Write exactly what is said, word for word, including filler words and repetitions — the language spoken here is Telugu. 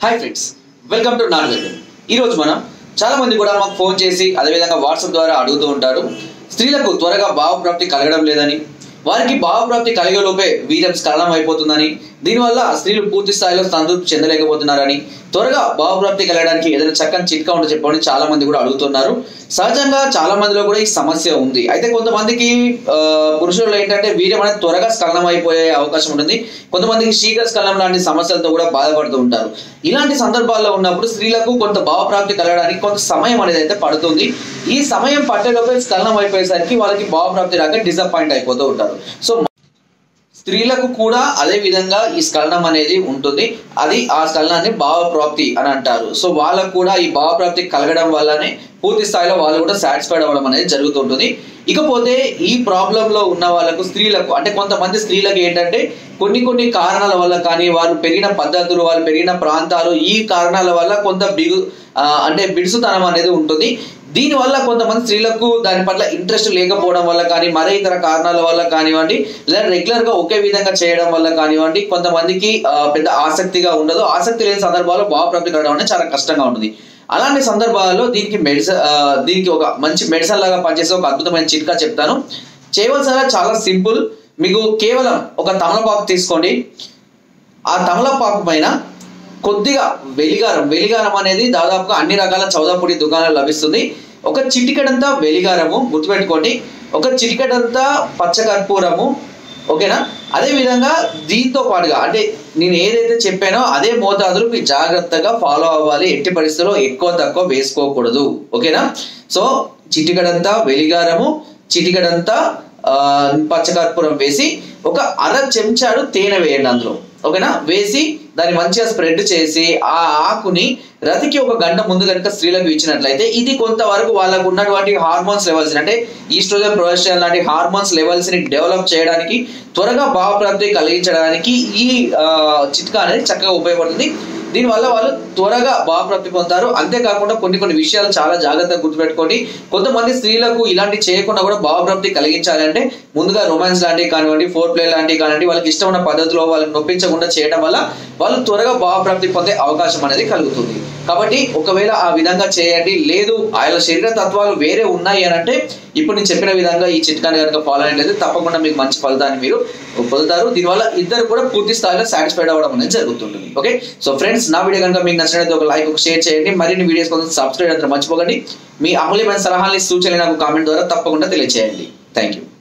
హాయ్ ఫ్రెండ్స్, వెల్కమ్ టు నాన్ వెల్. ఈరోజు మనం చాలా మంది కూడా మాకు ఫోన్ చేసి అదేవిధంగా వాట్సాప్ ద్వారా అడుగుతూ ఉంటారు. స్త్రీలకు త్వరగా భావప్రాప్తి కలగడం లేదని, వారికి భావప్రాప్తి కలిగేలోపే వీర్యం స్ఖలనం అయిపోతుందని, దీనివల్ల స్త్రీలు పూర్తి స్థాయిలో సంతృప్తి చెందలేకపోతున్నారని, త్వరగా భావప్రాప్తి కలగడానికి ఏదైనా చక్కని చిట్కా ఉంటే చెప్పండి చాలా మంది కూడా అడుగుతున్నారు. సహజంగా చాలా మందిలో కూడా ఈ సమస్య ఉంది. అయితే కొంతమందికి పురుషులు ఏంటంటే వీర్యం అనేది త్వరగా స్ఖలనం అయిపోయే అవకాశం ఉంటుంది. కొంతమందికి శీఘ్ర స్ఖలనం లాంటి సమస్యలతో కూడా బాధపడుతూ ఉంటారు. ఇలాంటి సందర్భాల్లో ఉన్నప్పుడు స్త్రీలకు కొంత భావప్రాప్తి కలగడానికి కొంత సమయం అనేది అయితే పడుతుంది. ఈ సమయం పట్టేలోపే స్ఖలనం అయిపోయేసరికి వాళ్ళకి భావప్రాప్తి రాక డిసప్పాయింట్ అయిపోతూ ఉంటారు. సో స్త్రీలకు కూడా అదే విధంగా ఈ స్ఖలనం అనేది ఉంటుంది. అది ఆ స్ఖలనాన్ని భావప్రాప్తి అని అంటారు. సో వాళ్ళకు కూడా ఈ భావప్రాప్తి కలగడం వల్లనే పూర్తి స్థాయిలో వాళ్ళు కూడా సాటిస్ఫైడ్ అవ్వడం అనేది జరుగుతుంటుంది. ఇకపోతే ఈ ప్రాబ్లంలో ఉన్న వాళ్ళకు స్త్రీలకు అంటే కొంతమంది స్త్రీలకు ఏంటంటే కొన్ని కొన్ని కారణాల వల్ల కానీ, వాళ్ళు పెరిగిన పద్ధతులు, వాళ్ళు పెరిగిన ప్రాంతాలు, ఈ కారణాల వల్ల కొంత బిగు అంటే బిడుసుతనం అనేది ఉంటుంది. దీనివల్ల కొంతమంది స్త్రీలకు దాని పట్ల ఇంట్రెస్ట్ లేకపోవడం వల్ల కానీ, మరే ఇతర కారణాల వల్ల కానివ్వండి, లేదా రెగ్యులర్ గా ఒకే విధంగా చేయడం వల్ల కానివ్వండి, కొంతమందికి పెద్ద ఆసక్తిగా ఉండదు. ఆసక్తి లేని సందర్భాల్లో భావప్రాప్తి కలగడం అనేది చాలా కష్టంగా ఉంటుంది. అలాంటి సందర్భాల్లో దీనికి మెడిసిన్ దీనికి ఒక మంచి మెడిసిన్ లాగా పనిచేసే ఒక అద్భుతమైన చిట్కా చెప్తాను. చేయవలసిన చాలా సింపుల్. మీకు కేవలం ఒక తమలపాకు తీసుకోండి. ఆ తమలపాకు పైన కొద్దిగా వెలిగారం వెలిగారం అనేది దాదాపుగా అన్ని రకాల చౌదాపొడి దుకాణాలు లభిస్తుంది. ఒక చిటికెడంతా వెలిగారము గుర్తుపెట్టుకోండి. ఒక చిటికెడంతా పచ్చకర్పూరము, ఓకేనా? అదే విధంగా దీంతో పాటుగా అంటే నేను ఏదైతే చెప్పానో అదే మోతాదులు మీరు జాగ్రత్తగా ఫాలో అవ్వాలి. ఎట్టి పరిస్థితుల్లో ఎక్కువ తక్కువ వేసుకోకూడదు, ఓకేనా? సో చిటికెడంతా వెలిగారము, చిటికెడంతా ఆ పచ్చకర్పూరం వేసి ఒక అర చెంచాడు తేనె వేయండి అందులో, ఓకేనా? వేసి దాన్ని మంచిగా స్ప్రెడ్ చేసి ఆ ఆకుని రతికి ఒక గంట ముందు కనుక స్త్రీలకు ఇచ్చినట్లయితే ఇది కొంతవరకు వాళ్ళకు ఉన్నటువంటి హార్మోన్స్ లెవెల్స్ అంటే ఈస్ట్రోజన్, ప్రొజెస్టెరాన్ లాంటి హార్మోన్స్ లెవెల్స్ ని డెవలప్ చేయడానికి, త్వరగా భావప్రాప్తి కలిగించడానికి ఈ చిట్కా అనేది చక్కగా ఉపయోగపడుతుంది. దీనివల్ల వాళ్ళు త్వరగా భావప్రాప్తి పొందుతారు. అంతేకాకుండా కొన్ని కొన్ని విషయాలు చాలా జాగ్రత్తగా గుర్తుపెట్టుకోండి. కొంతమంది స్త్రీలకు ఇలాంటి చేయకుండా కూడా భావప్రాప్తి కలిగించాలంటే ముందుగా రొమాన్స్ లాంటివి కానివ్వండి, ఫోర్ ప్లే లాంటివి కానివ్వండి, వాళ్ళకి ఇష్టం ఉన్న పద్ధతిలో వాళ్ళకి నొప్పించకుండా చేయడం వల్ల వాళ్ళు త్వరగా భావప్రాప్తి పొందే అవకాశం అనేది కలుగుతుంది. కాబట్టి ఒకవేళ ఆ విధంగా చేయండి. లేదు ఆయన శరీర తత్వాలు వేరే ఉన్నాయి అని అంటే ఇప్పుడు నేను చెప్పిన విధంగా ఈ చిట్కాని కనుక ఫాలో అయినట్లయితే తప్పకుండా మీకు మంచి ఫలితాన్ని మీరు పొందుతారు. దీనివల్ల ఇద్దరు కూడా పూర్తి స్థాయిలో సాటిస్ఫైడ్ అవ్వడం అనేది జరుగుతుంటుంది. ఓకే, సో ఫ్రెండ్స్, నా వీడియో కనుక మీకు నచ్చినట్లయితే ఒక లైక్, ఒక షేర్ చేయండి. మరిన్ని వీడియోస్ కోసం సబ్స్క్రైబ్ అయితే మర్చిపోకండి. మీ అమూల్యమైన సలహాలని, సూచనలు నాకు కామెంట్ ద్వారా తప్పకుండా తెలియజేయండి. Thank you.